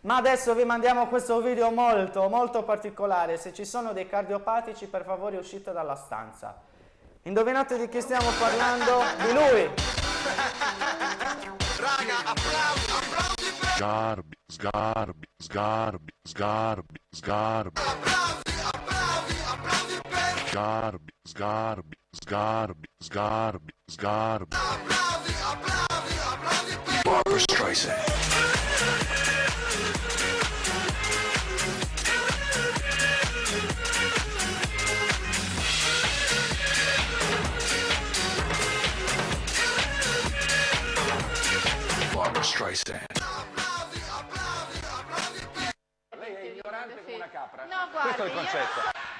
Ma adesso vi mandiamo questo video molto particolare. Se ci sono dei cardiopatici, per favore uscite dalla stanza. Indovinate di chi stiamo parlando? Di lui! Raga, applausi, applausi per... Sgarbi, sgarbi, sgarbi, sgarbi, sgarbi. Applausi, applausi, applausi per... Sgarbi, sgarbi, sgarbi, sgarbi, sgarbi. Applausi, applausi, applausi per... Barbra Streisand. Barbra Streisand. Applausi, applausi, applausi per... Lei è ignorante come una capra. No, guardi, Questo è il concetto.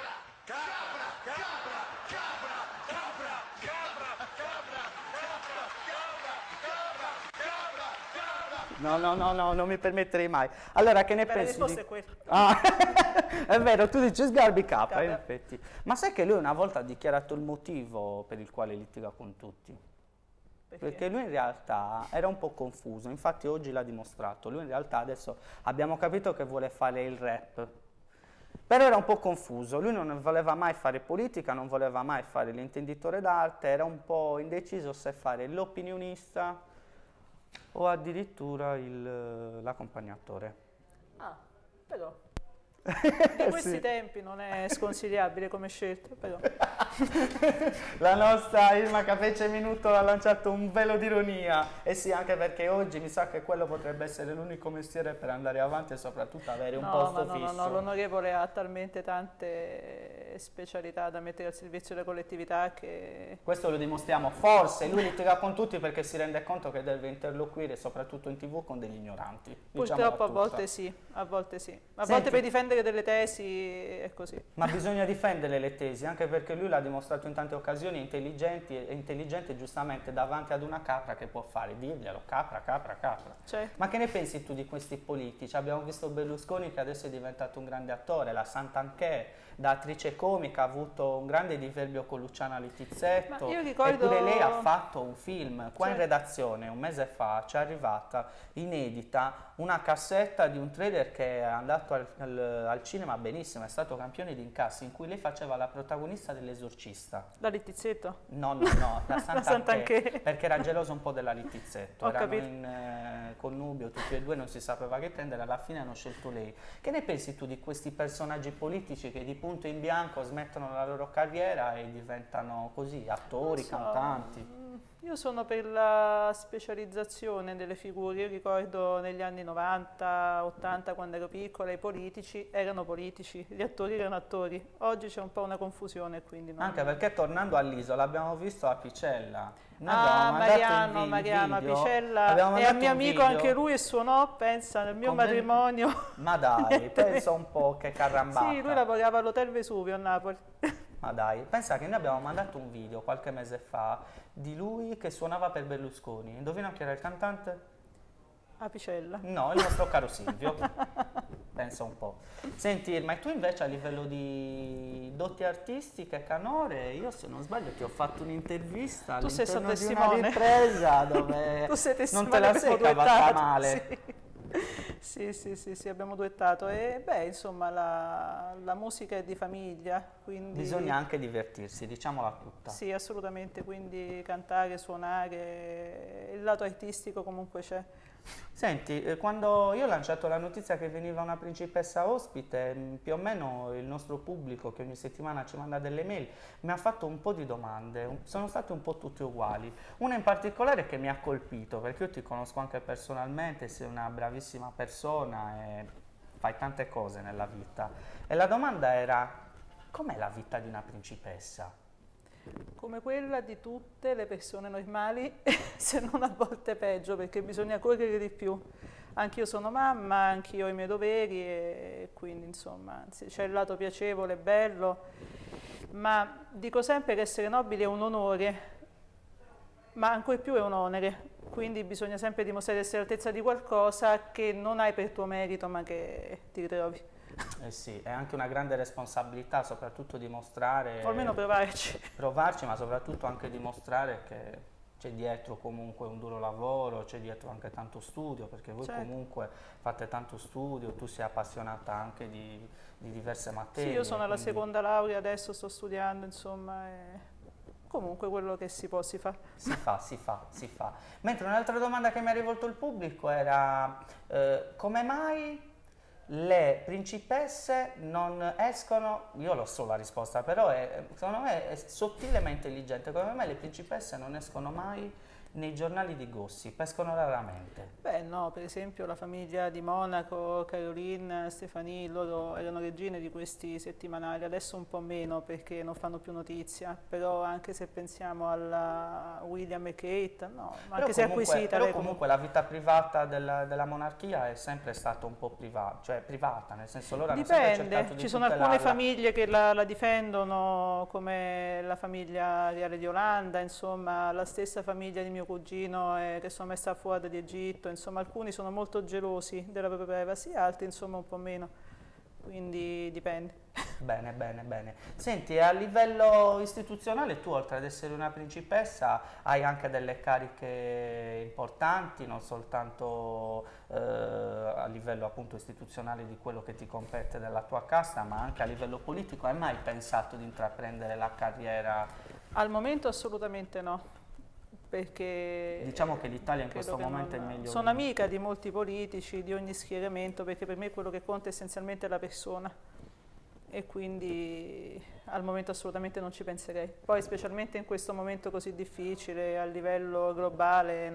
No, non mi permetterei mai. Allora, che ne La pensi? risposta è quella. Ah, è vero, tu dici Sgarbi capra, in Capra. effetti. Ma sai che lui una volta ha dichiarato il motivo per il quale litiga con tutti? Perché lui in realtà era un po' confuso, infatti oggi l'ha dimostrato. Lui in realtà adesso abbiamo capito che vuole fare il rap. Però era un po' confuso, lui non voleva mai fare politica, non voleva mai fare l'intenditore d'arte, era un po' indeciso se fare l'opinionista o addirittura l'accompagnatore. Ah, però. In questi Sì. tempi non è sconsigliabile come scelta, però. La nostra Irma Capece Minuto ha lanciato un velo di ironia, e sì, anche perché oggi mi sa che quello potrebbe essere l'unico mestiere per andare avanti e soprattutto avere un posto fisso. No, l'onorevole ha talmente tante specialità da mettere al servizio della collettività che... Questo lo dimostriamo, forse lui litiga con tutti perché si rende conto che deve interloquire soprattutto in TV con degli ignoranti. Diciamola Purtroppo a tutta. volte sì, a volte sì. A Senti. volte per difendere delle tesi è così. Ma bisogna difendere le tesi, anche perché lui l'ha dimostrato in tante occasioni, è intelligente giustamente davanti ad una capra che può fare, dirglielo, capra. Cioè, Ma che ne pensi tu di questi politici? Abbiamo visto Berlusconi che adesso è diventato un grande attore, la Santanchè, da attrice comica ha avuto un grande diverbio con Luciana Littizzetto, Ma io ricordo- eppure lei ha fatto un film. Qua in Cioè- redazione un mese fa ci è arrivata inedita una cassetta di un trailer che è andato al cinema benissimo, è stato campione di incassi, in cui lei faceva la protagonista dell'Esorcista. da Littizzetto? No, la Santanchè, Santanchè. perché era geloso un po' della Littizzetto, Ho erano capito. in connubio tutti e due, non si sapeva che prendere, alla fine hanno scelto lei. Che ne pensi tu di questi personaggi politici che di punto in bianco smettono la loro carriera e diventano così, attori, Non so, cantanti? Io sono per la specializzazione delle figure. Io ricordo negli anni 90, 80, quando ero piccola, i politici erano politici, gli attori erano attori. Oggi c'è un po' una confusione, quindi non... Anche perché tornando all'isola abbiamo visto Apicella. Noi abbiamo mandato il Mariano video, Apicella abbiamo è mandato a mio un amico, video. anche lui, e suonò, pensa, nel mio Con matrimonio. Ma dai, pensa un po' che carambata. Sì, lui lavorava all'Hotel Vesuvio a Napoli. Ma dai, pensa che noi abbiamo mandato un video qualche mese fa di lui che suonava per Berlusconi. Indovina chi era il cantante? Apicella. No, il nostro caro Silvio. Pensa un po'. Senti Irma, e tu invece a livello di doti artistiche, canore, io se non sbaglio ti ho fatto un'intervista Tu sei all'interno stato di una testimone. ripresa dove Tu sei non testimone, te la abbiamo sei cavata duettato, male. sì, abbiamo duettato. E beh, insomma, la musica è di famiglia, quindi... Bisogna anche divertirsi, diciamola tutta. Sì, assolutamente, quindi cantare, suonare, il lato artistico comunque c'è. Senti, quando io ho lanciato la notizia che veniva una principessa ospite, più o meno il nostro pubblico che ogni settimana ci manda delle mail mi ha fatto un po' di domande, sono state un po' tutte uguali. Una in particolare che mi ha colpito, perché io ti conosco anche personalmente, sei una bravissima persona e fai tante cose nella vita. E la domanda era, com'è la vita di una principessa? Come quella di tutte le persone normali, se non a volte peggio, perché bisogna correre di più. Anch'io sono mamma, anch'io ho i miei doveri e quindi insomma c'è il lato piacevole, bello, ma dico sempre che essere nobili è un onore, ma ancora più è un onere, quindi bisogna sempre dimostrare di essere all'altezza di qualcosa che non hai per tuo merito ma che ti ritrovi. Eh sì, è anche una grande responsabilità, soprattutto dimostrare... O almeno provarci. Provarci, ma soprattutto anche dimostrare che c'è dietro comunque un duro lavoro, c'è dietro anche tanto studio, perché voi Certo. comunque fate tanto studio, tu sei appassionata anche di diverse materie. Sì, io sono alla quindi seconda laurea, adesso sto studiando, insomma, e comunque quello che si può si fa. Si fa. Mentre un'altra domanda che mi ha rivolto il pubblico era come mai le principesse non escono, io lo so la risposta, però secondo me è sottile ma intelligente, come mai le principesse non escono mai nei giornali di gossip, escono raramente? Beh no, per esempio la famiglia di Monaco, Caroline, Stephanie, loro erano regine di questi settimanali, adesso un po' meno perché non fanno più notizia, però anche se pensiamo alla William e Kate, no, anche se è acquisita. Però comunque la vita privata della monarchia è sempre stata un po' privata, nel senso loro hanno sempre cercato Dipende, di ci sono alcune tutelarla. famiglie che la difendono, come la famiglia reale di Olanda, insomma la stessa famiglia di mio cugino che sono messa fuori dall'Egitto, insomma alcuni sono molto gelosi della propria privacy, altri insomma un po' meno, quindi dipende. Bene. Senti, a livello istituzionale tu oltre ad essere una principessa hai anche delle cariche importanti, non soltanto a livello appunto istituzionale di quello che ti compete della tua casta, ma anche a livello politico. Hai mai pensato di intraprendere la carriera? Al momento assolutamente no. Perché Diciamo che l'Italia in credo questo che momento non- è meglio. Sono amica di molti politici, di ogni schieramento, perché per me quello che conta essenzialmente è la persona e quindi al momento assolutamente non ci penserei. Poi specialmente in questo momento così difficile a livello globale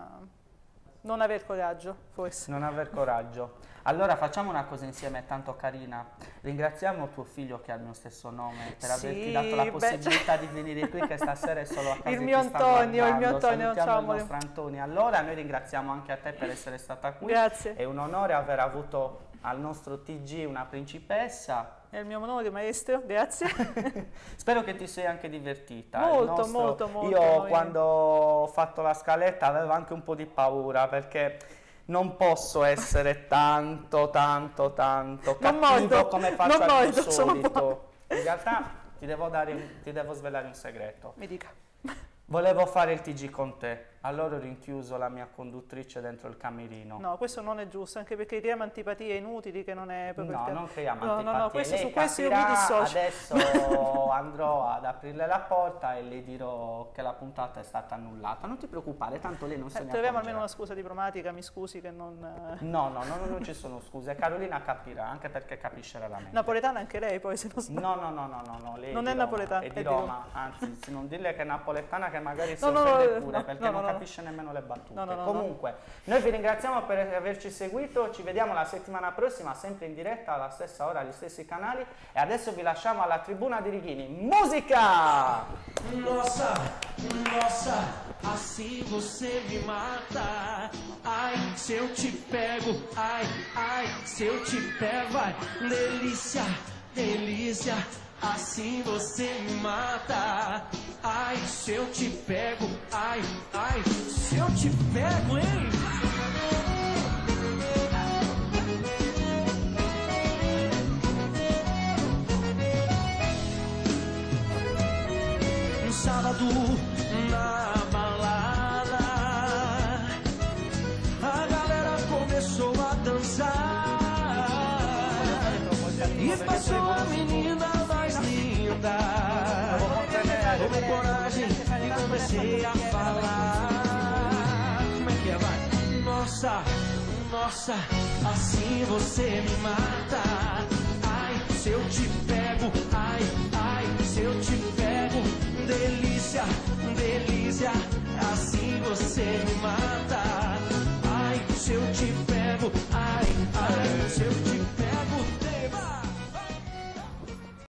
non aver coraggio, forse. Non aver coraggio. Allora facciamo una cosa insieme, tanto carina. Ringraziamo tuo figlio che ha il mio stesso nome per Sì, averti dato la beh, possibilità di venire qui, che stasera è solo a casa. Il e mio ti sta Antonio, guardando. ciao, Salutiamo il amore. nostro Antonio. Allora noi ringraziamo anche a te per essere stata qui. Grazie. È un onore aver avuto al nostro TG una principessa. È il mio onore, maestro, grazie. Spero che ti sei anche divertita. Molto, molto. Io noi- quando ho fatto la scaletta avevo anche un po' di paura perché non posso essere tanto cattivo molto, come faccio non al molto, sono un po'. solito. In realtà ti devo svelare un segreto. Mi dica. Volevo fare il TG con te, allora ho rinchiuso la mia conduttrice dentro il camerino. No, questo non è giusto, anche perché creiamo antipatie inutili che non è proprio il No, tema. non creiamo No, antipatie. questo, Lei su questo io mi capirà, dissocio. adesso andrò ad aprirle la porta e le dirò che la puntata è stata annullata. Non ti preoccupare, tanto lei non se ne Troviamo accorgerà. almeno una scusa diplomatica, mi scusi che non... No, non ci sono scuse. Carolina capirà, anche perché capisce raramente. Napoletana anche lei poi, se non sbaglio. No, lei Non di è Roma, napoletana, è è di di Roma, anzi, se non dirle che è napoletana che magari si No, no, offende no, pure, no, perché no, non no, no. capisce nemmeno le battute. No. Comunque, noi vi ringraziamo per averci seguito, ci vediamo la settimana prossima, sempre in diretta, alla stessa ora, agli stessi canali, e adesso vi lasciamo alla tribuna di Righini. Musica! Nossa, assim você me mata. Ai, se eu te pego, ai, se eu te pego, vai. Delícia, delícia, assim você me mata. Ai, se eu te pego, ai, se eu te pego, hein? Um sábado na balada, a galera começou a dançar e passou a menina mais linda. Tomei coragem e comecei a falar. Como é que é, vai? Nossa, assim você me mata. Ai, se eu te pego, ai, se eu te pego. Delícia, delícia, assim você me mata. Ai, se eu te pego, ai.